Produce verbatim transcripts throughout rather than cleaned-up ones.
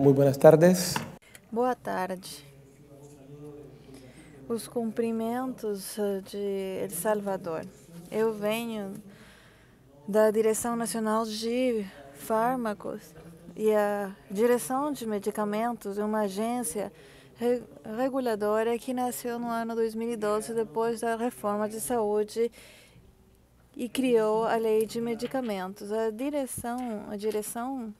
Muy buenas tardes. Boa tarde. Os cumprimentos de El Salvador. Eu venho da Direção Nacional de Fármacos e a Direção de Medicamentos é uma agência re reguladora que nasceu no ano dois mil e doze, depois da reforma de saúde, e criou a Lei de Medicamentos. A direção, a direção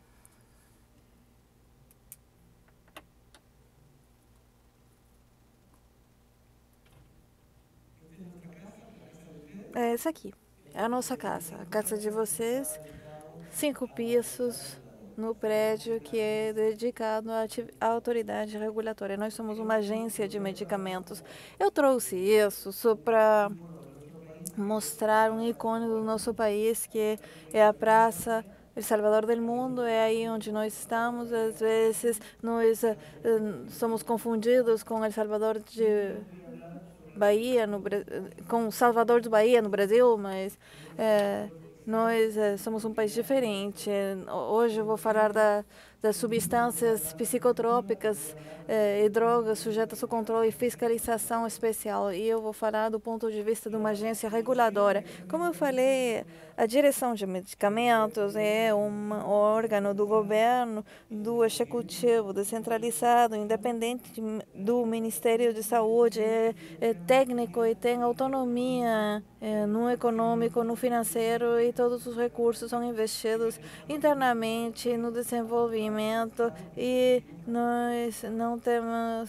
é essa aqui, é a nossa casa, a casa de vocês, cinco pisos no prédio que é dedicado à, à autoridade regulatória. Nós somos uma agência de medicamentos. Eu trouxe isso só para mostrar um ícone do nosso país, que é a Praça El Salvador del Mundo. É aí onde nós estamos. Às vezes nós uh, somos confundidos com El Salvador de Bahia, no, com Salvador do Bahia no Brasil, mas é, nós é, somos um país diferente. Hoje eu vou falar da, das substâncias psicotrópicas é, e drogas sujeitas ao controle e fiscalização especial. E eu vou falar do ponto de vista de uma agência reguladora. Como eu falei, a direção de medicamentos é um órgão do governo, do executivo, descentralizado, independente do Ministério de Saúde, é, é técnico e tem autonomia é, no econômico, no financeiro, e todos os recursos são investidos internamente no desenvolvimento, e nós não temos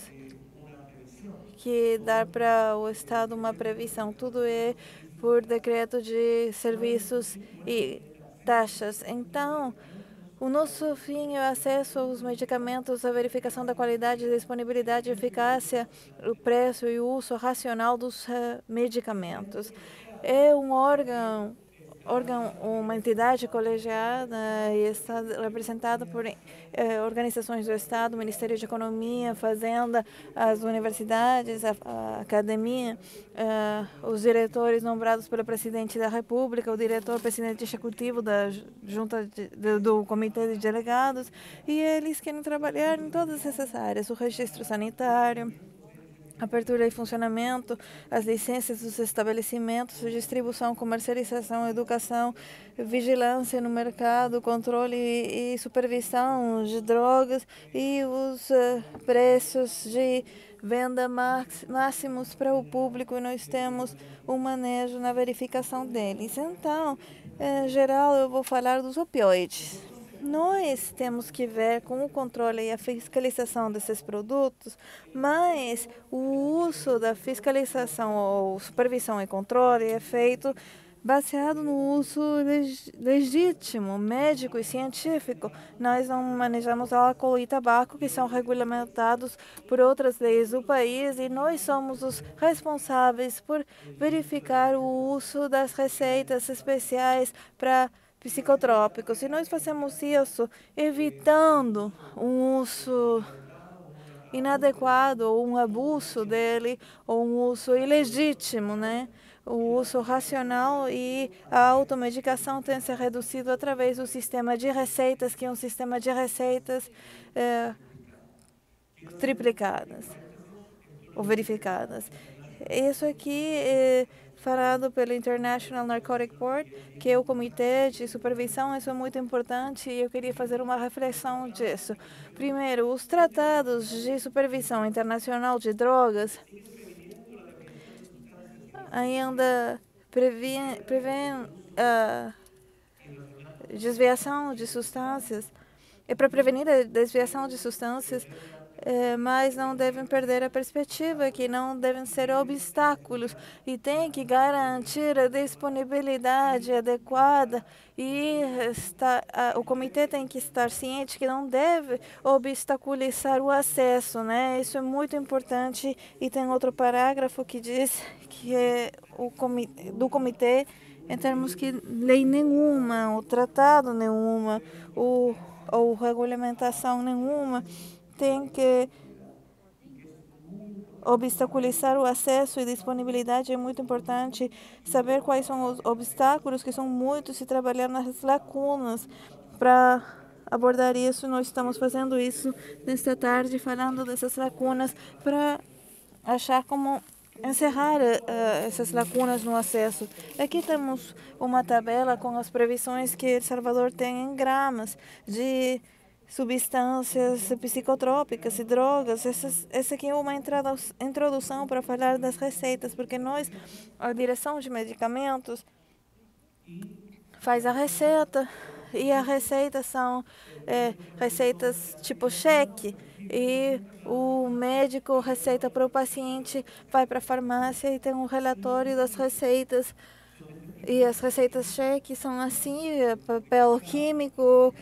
que dar para o Estado uma previsão. Tudo é por decreto de serviços e taxas. Então, o nosso fim é o acesso aos medicamentos, a verificação da qualidade, disponibilidade, eficácia, o preço e o uso racional dos uh, medicamentos. É um órgão, órgão, uma entidade colegiada e está representada por eh, organizações do Estado, Ministério de Economia, Fazenda, as universidades, a, a academia, uh, os diretores nombrados pelo presidente da República, o diretor, presidente executivo da junta de, de, do Comitê de Delegados, e eles querem trabalhar em todas essas áreas: o registro sanitário, abertura e funcionamento, as licenças dos estabelecimentos, distribuição, comercialização, educação, vigilância no mercado, controle e supervisão de drogas e os uh, preços de venda máximos para o público, e nós temos um manejo na verificação deles. Então, em geral, eu vou falar dos opioides. Nós temos que ver com o controle e a fiscalização desses produtos, mas o uso da fiscalização ou supervisão e controle é feito baseado no uso legítimo, médico e científico. Nós não manejamos álcool e tabaco, que são regulamentados por outras leis do país, e nós somos os responsáveis por verificar o uso das receitas especiais para psicotrópicos. E nós fazemos isso evitando um uso inadequado, ou um abuso dele, ou um uso ilegítimo, né? O uso racional e a automedicação tem se reduzido através do sistema de receitas, que é um sistema de receitas é, triplicadas ou verificadas. Isso aqui é falado pelo International Narcotic Board, que é o comitê de supervisão. Isso é muito importante e eu queria fazer uma reflexão disso. Primeiro, os tratados de supervisão internacional de drogas ainda prevêem prevê a desviação de substâncias. É para prevenir a desviação de substâncias, É, mas não devem perder a perspectiva, que não devem ser obstáculos, e tem que garantir a disponibilidade adequada, e está, a, o comitê tem que estar ciente que não deve obstaculizar o acesso, né? Isso é muito importante. E tem outro parágrafo que diz que é o comitê, do comitê, em termos que lei nenhuma, o tratado nenhuma, o, ou regulamentação nenhuma tem que obstaculizar o acesso e disponibilidade. É muito importante saber quais são os obstáculos, que são muitos, e trabalhar nas lacunas para abordar isso. Nós estamos fazendo isso nesta tarde, falando dessas lacunas para achar como encerrar uh, essas lacunas no acesso. Aqui temos uma tabela com as previsões que El Salvador tem em gramas de substâncias psicotrópicas e drogas. Essas, essa aqui é uma entrada, introdução para falar das receitas, porque nós, a direção de medicamentos, faz a receita, e as receitas são é, receitas tipo cheque, e o médico receita para o paciente, vai para a farmácia e tem um relatório das receitas. E as receitas cheque são assim, papel químico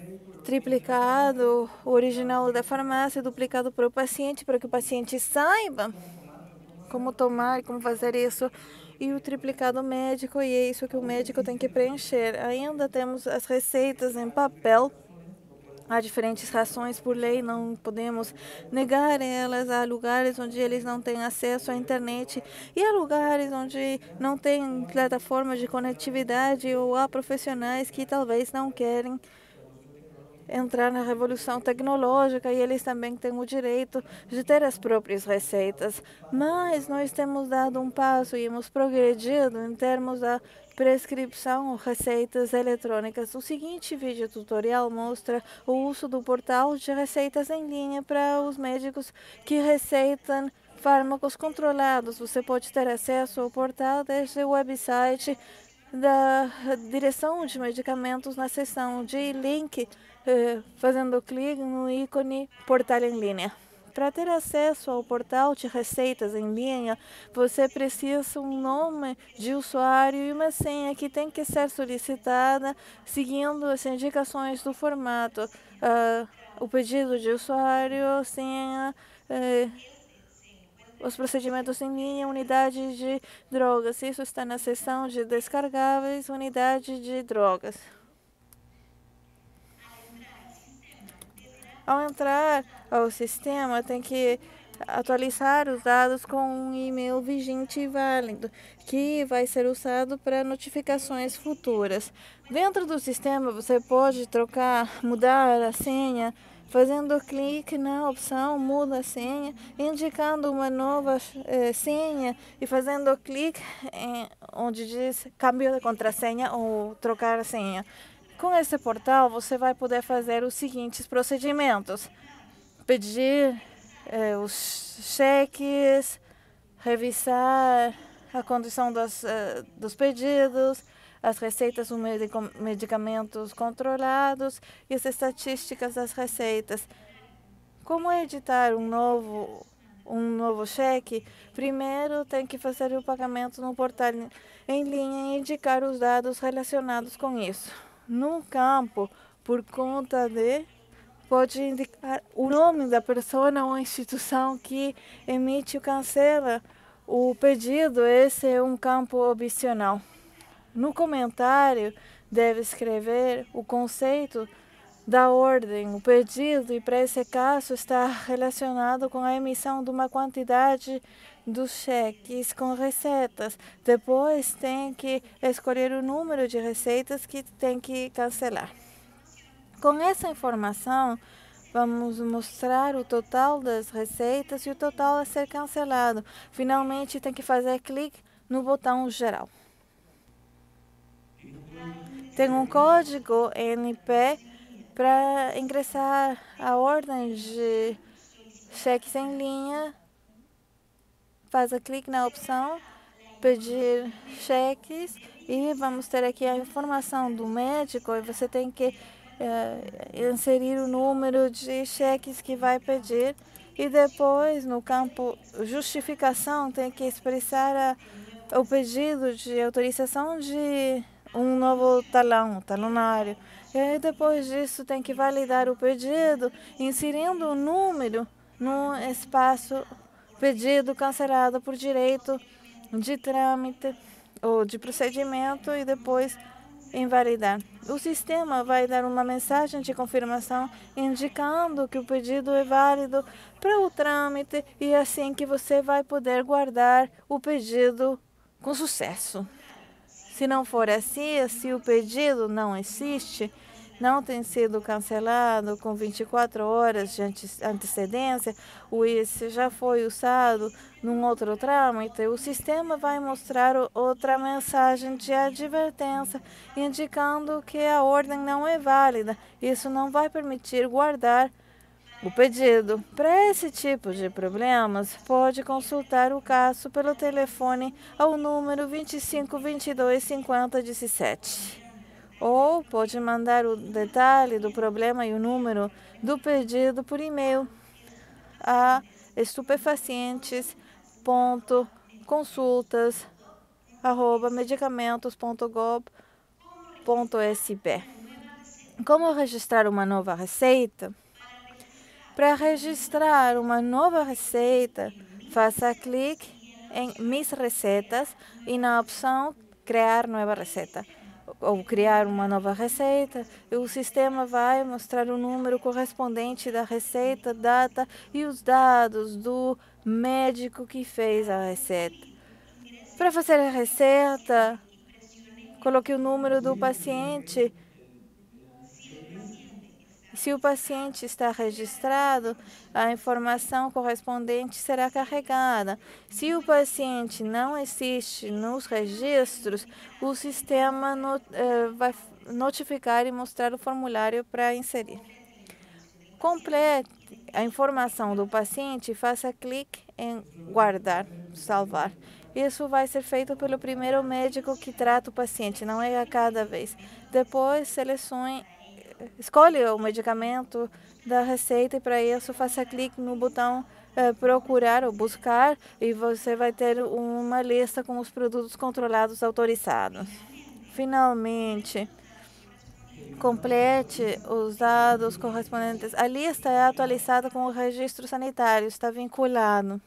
triplicado, o original da farmácia, duplicado para o paciente, para que o paciente saiba como tomar, como fazer isso, e o triplicado médico, e é isso que o médico tem que preencher. Ainda temos as receitas em papel. Há diferentes rações por lei, não podemos negar elas. Há lugares onde eles não têm acesso à internet, e há lugares onde não tem plataforma de conectividade, ou há profissionais que talvez não querem entrar na revolução tecnológica, e eles também têm o direito de ter as próprias receitas. Mas nós temos dado um passo e hemos progredido em termos da prescrição ou receitas eletrônicas. O seguinte vídeo tutorial mostra o uso do portal de receitas em linha para os médicos que receitam fármacos controlados. Você pode ter acesso ao portal desde o website da direção de medicamentos na seção de link, eh, fazendo clique no ícone portal em linha. Para ter acesso ao portal de receitas em linha, você precisa um nome de usuário e uma senha que tem que ser solicitada seguindo as indicações do formato. Uh, o pedido de usuário, senha, eh, os procedimentos em linha, unidade de drogas. Isso está na seção de descargáveis, unidade de drogas. Ao entrar ao sistema, tem que atualizar os dados com um e-mail vigente e válido, que vai ser usado para notificações futuras. Dentro do sistema, você pode trocar, mudar a senha, fazendo clique na opção Muda a Senha, indicando uma nova eh, senha e fazendo clique em, onde diz Cambio de contrassenha ou Trocar a senha. Com esse portal, você vai poder fazer os seguintes procedimentos: pedir eh, os cheques, revisar a condição dos, uh, dos pedidos, as receitas dos medicamentos controlados e as estatísticas das receitas. Como editar um novo, um novo cheque? Primeiro, tem que fazer o pagamento no portal em linha e indicar os dados relacionados com isso. No campo, por conta de, pode indicar o nome da pessoa ou instituição que emite ou cancela o pedido. Esse é um campo opcional. No comentário, deve escrever o conceito da ordem, o pedido, e para esse caso está relacionado com a emissão de uma quantidade dos cheques com receitas. Depois tem que escolher o número de receitas que tem que cancelar. Com essa informação, vamos mostrar o total das receitas e o total a ser cancelado. Finalmente, tem que fazer clique no botão geral. Tem um código N P para ingressar a ordem de cheques em linha. Faz clique na opção Pedir cheques e vamos ter aqui a informação do médico, e você tem que eh, inserir o número de cheques que vai pedir, e depois no campo justificação tem que expressar a, o pedido de autorização de um novo talão, talonário. E aí, depois disso, tem que validar o pedido, inserindo o número no espaço pedido cancelado por direito de trâmite ou de procedimento, e depois invalidar. O sistema vai dar uma mensagem de confirmação indicando que o pedido é válido para o trâmite, e é assim que você vai poder guardar o pedido com sucesso. Se não for assim, se o pedido não existe, não tem sido cancelado com vinte e quatro horas de antecedência, ou esse já foi usado num outro trâmite, o sistema vai mostrar outra mensagem de advertência indicando que a ordem não é válida. Isso não vai permitir guardar o pedido. Para esse tipo de problemas, pode consultar o caso pelo telefone ao número vinte e cinco, vinte e dois, cinquenta, dezessete. Ou pode mandar o detalhe do problema e o número do pedido por e-mail a estupefacientes ponto consultas arroba medicamentos ponto gov ponto sb. Como registrar uma nova receita? Para registrar uma nova receita, faça clique em Mis Receitas e na opção Criar nova receita. Ou criar uma nova receita, e o sistema vai mostrar o número correspondente da receita, data e os dados do médico que fez a receita. Para fazer a receita, coloque o número do paciente. Se o paciente está registrado, a informação correspondente será carregada. Se o paciente não existe nos registros, o sistema not, eh, vai notificar e mostrar o formulário para inserir. Complete a informação do paciente e faça clique em guardar, salvar. Isso vai ser feito pelo primeiro médico que trata o paciente, não é a cada vez. Depois, selecione Escolhe o medicamento da receita e para isso faça clique no botão eh, procurar ou buscar e você vai ter uma lista com os produtos controlados autorizados. Finalmente, complete os dados correspondentes. A lista é atualizada com o registro sanitário, está vinculado.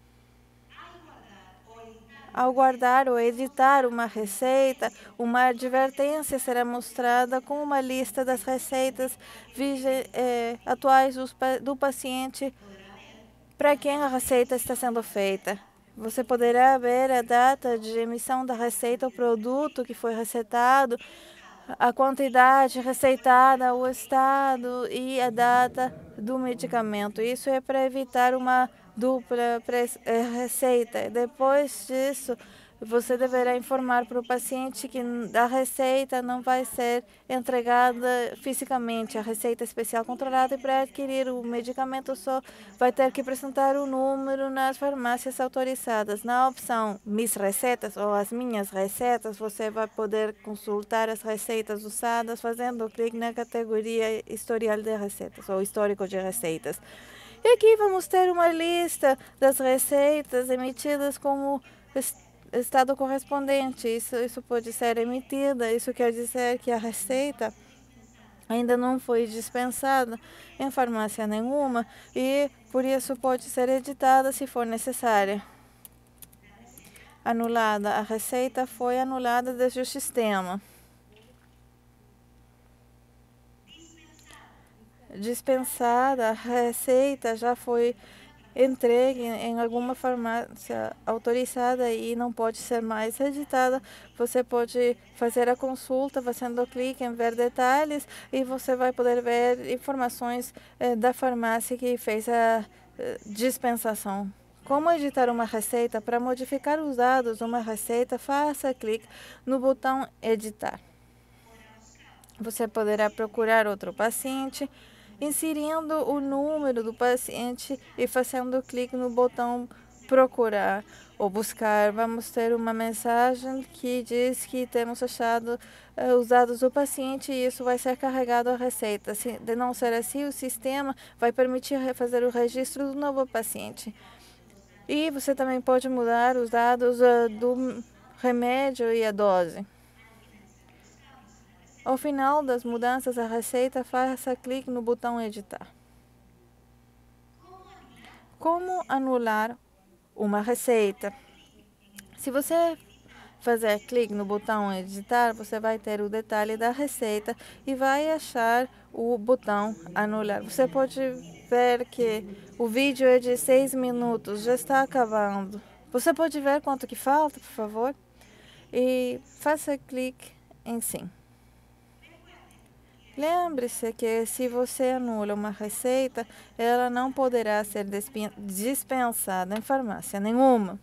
Ao guardar ou editar uma receita, uma advertência será mostrada com uma lista das receitas eh, atuais do, do paciente para quem a receita está sendo feita. Você poderá ver a data de emissão da receita, o produto que foi receitado, a quantidade receitada, o estado e a data do medicamento. Isso é para evitar uma dupla receita. Depois disso, você deverá informar para o paciente que a receita não vai ser entregada fisicamente, a receita especial controlada, e para adquirir o medicamento só vai ter que apresentar o número nas farmácias autorizadas. Na opção Mis Receitas ou As Minhas Receitas, você vai poder consultar as receitas usadas fazendo clique na categoria Historial de Receitas ou Histórico de Receitas. E aqui vamos ter uma lista das receitas emitidas como estado correspondente. Isso, isso pode ser emitida, isso quer dizer que a receita ainda não foi dispensada em farmácia nenhuma e por isso pode ser editada se for necessária. Anulada. A receita foi anulada desde o sistema. Dispensada, a receita já foi entregue em alguma farmácia autorizada e não pode ser mais editada. Você pode fazer a consulta fazendo clique em ver detalhes e você vai poder ver informações eh, da farmácia que fez a eh, dispensação. Como editar uma receita? Para modificar os dados de uma receita, faça clique no botão editar. Você poderá procurar outro paciente, inserindo o número do paciente e fazendo clique no botão procurar ou buscar. Vamos ter uma mensagem que diz que temos achado uh, os dados do paciente e isso vai ser carregado à receita. Se de não ser assim, o sistema vai permitir fazer o registro do novo paciente. E você também pode mudar os dados uh, do remédio e a dose. Ao final das mudanças à receita, faça clique no botão editar. Como anular uma receita? Se você fazer clique no botão editar, você vai ter o detalhe da receita e vai achar o botão anular. Você pode ver que o vídeo é de seis minutos, já está acabando. Você pode ver quanto que falta, por favor? E faça clique em sim. Lembre-se que se você anula uma receita, ela não poderá ser dispensada em farmácia nenhuma.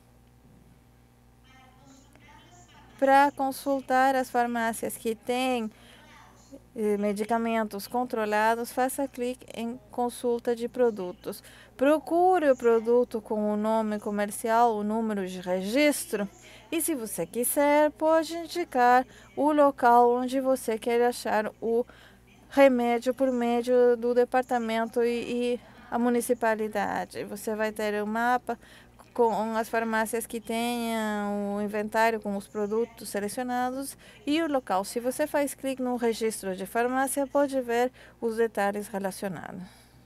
Para consultar as farmácias que têm eh, medicamentos controlados, faça clique em consulta de produtos. Procure o produto com o nome comercial, o número de registro. E se você quiser, pode indicar o local onde você quer achar o remédio por meio do departamento e, e a municipalidade. Você vai ter um mapa com as farmácias que tenham o inventário com os produtos selecionados e o local. Se você faz clique no registro de farmácia, pode ver os detalhes relacionados.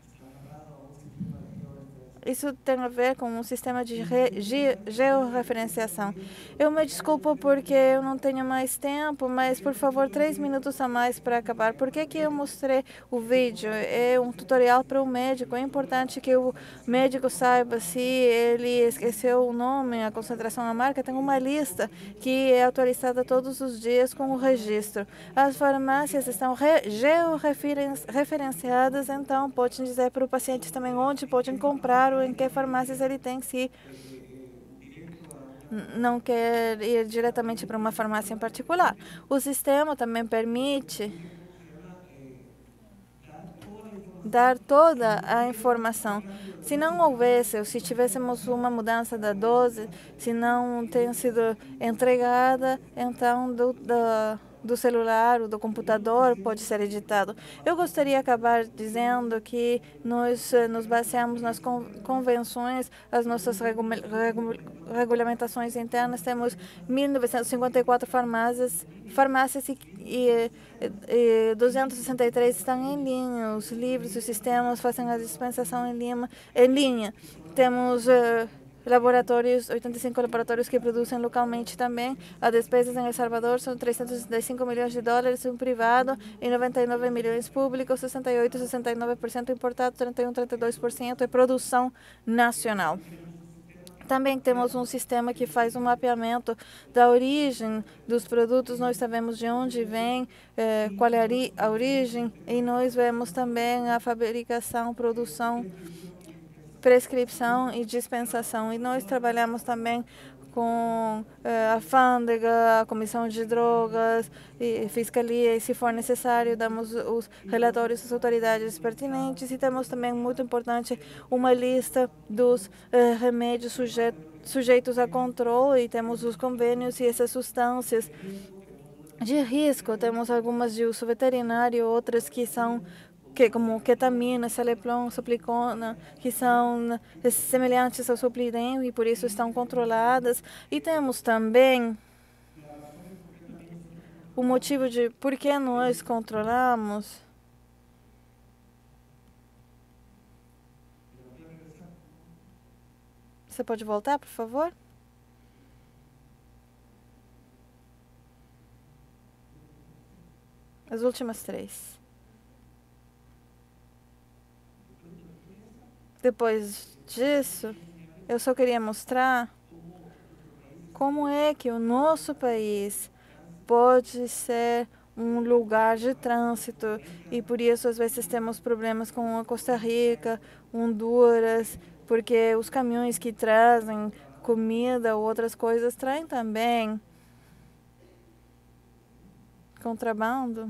Isso tem a ver com um sistema de ge georreferenciação. Eu me desculpo porque eu não tenho mais tempo, mas por favor, três minutos a mais para acabar. Por que que eu mostrei o vídeo? É um tutorial para o médico. É importante que o médico saiba se ele esqueceu o nome, a concentração, a marca. Tem uma lista que é atualizada todos os dias com o registro. As farmácias estão georreferenciadas, então pode dizer para o paciente também onde podem comprar, em que farmácias ele tem, se não quer ir diretamente para uma farmácia em particular. O sistema também permite dar toda a informação. Se não houvesse, ou se tivéssemos uma mudança da dose, se não tenha sido entregada, então do, do, do celular ou do computador pode ser editado. Eu gostaria de acabar dizendo que nós nos baseamos nas convenções, as nossas regu regu regulamentações internas. Temos mil novecentas e cinquenta e quatro farmácias, farmácias e, e, e duzentos e sessenta e três estão em linha. Os livros, os sistemas fazem a dispensação em, Lima, em linha. Temos uh, laboratórios, oitenta e cinco laboratórios que produzem localmente também. As despesas em El Salvador são trezentos e sessenta e cinco milhões de dólares, um privado, e noventa e nove milhões públicos, sessenta e oito, sessenta e nove por cento importado, trinta e um, trinta e dois por cento é produção nacional. Também temos um sistema que faz um mapeamento da origem dos produtos. Nós sabemos de onde vem, eh, qual é a origem, e nós vemos também a fabricação, produção, prescrição e dispensação. E nós trabalhamos também com eh, a alfândega, a comissão de drogas e fiscalia, e se for necessário, damos os relatórios às autoridades pertinentes. E temos também, muito importante, uma lista dos eh, remédios sujeitos, sujeitos a controle, e temos os convênios e essas substâncias de risco. Temos algumas de uso veterinário, outras que são que como ketamina, celeplon, suplicona, que são semelhantes ao suplidem e por isso estão controladas. E temos também o motivo de por que nós controlamos. Você pode voltar, por favor? As últimas três. Depois disso, eu só queria mostrar como é que o nosso país pode ser um lugar de trânsito, e por isso às vezes temos problemas com a Costa Rica, Honduras, porque os caminhões que trazem comida ou outras coisas traem também contrabando.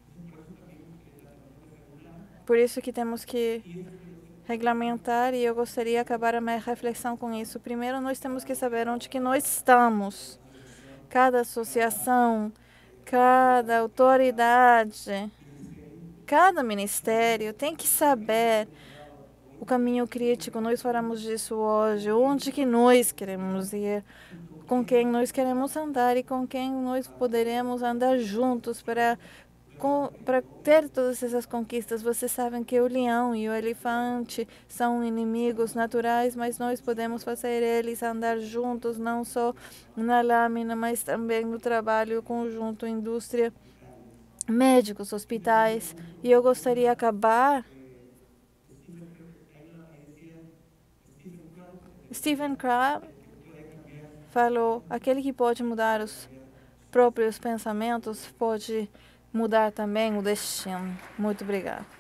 Por isso que temos que regulamentar, e eu gostaria de acabar a minha reflexão com isso. Primeiro, nós temos que saber onde que nós estamos. Cada associação, cada autoridade, cada ministério tem que saber o caminho crítico. Nós falamos disso hoje. Onde que nós queremos ir, com quem nós queremos andar e com quem nós poderemos andar juntos para para ter todas essas conquistas. Vocês sabem que o leão e o elefante são inimigos naturais, mas nós podemos fazer eles andar juntos, não só na lâmina, mas também no trabalho conjunto, indústria, médicos, hospitais. E eu gostaria de acabar. Stephen Crab falou: aquele que pode mudar os próprios pensamentos pode mudar também o destino. Muito obrigada.